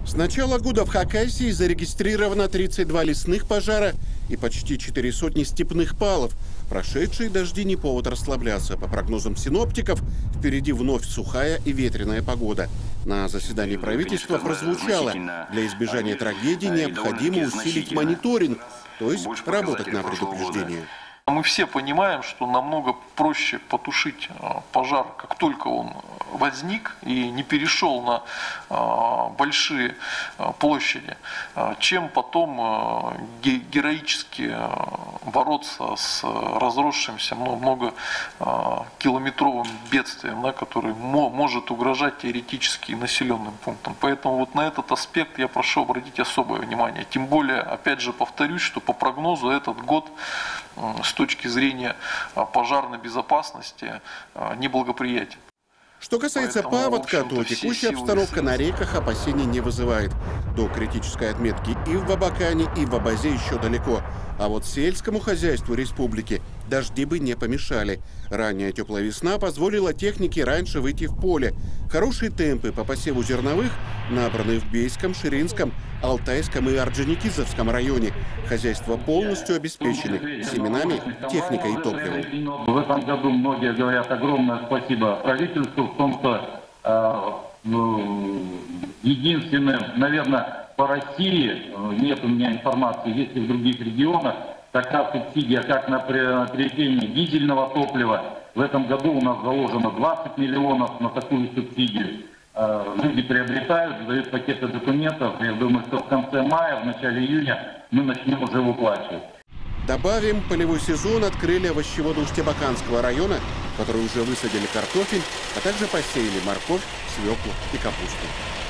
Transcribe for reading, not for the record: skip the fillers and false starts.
С начала года в Хакасии зарегистрировано 32 лесных пожара и почти 400 степных палов. Прошедшие дожди не повод расслабляться. По прогнозам синоптиков, впереди вновь сухая и ветреная погода. На заседании правительства прозвучало: для избежания трагедий необходимо усилить мониторинг, то есть работать на предупреждение. Мы все понимаем, что намного проще потушить пожар, как только он возник и не перешел на большие площади, чем потом героически бороться с разросшимся многокилометровым бедствием, который может угрожать теоретически населенным пунктам. Поэтому вот на этот аспект я прошу обратить особое внимание. Тем более, опять же повторюсь, что по прогнозу этот год с точки зрения пожарной безопасности неблагоприятен. Что касается паводка, то текущая обстановка на реках опасений не вызывает. До критической отметки и в Абакане, и в Абазе еще далеко. А вот сельскому хозяйству республики дожди бы не помешали. Ранняя теплая весна позволила технике раньше выйти в поле. Хорошие темпы по посеву зерновых набраны в Бейском, Ширинском, Алтайском и Орджоникидзевском районе. Хозяйства полностью обеспечены семенами, техникой и топливом. В этом году многие говорят огромное спасибо правительству в том, что единственным, наверное, по России, нет у меня информации, есть и в других регионах, такая субсидия, как на приобретение дизельного топлива. В этом году у нас заложено 20 миллионов на такую субсидию. Люди приобретают, сдают пакеты документов. Я думаю, что в конце мая, в начале июня мы начнем уже выплачивать. Добавим, полевой сезон открыли овощеводы Усть-Абаканского района, которые уже высадили картофель, а также посеяли морковь, свеклу и капусту.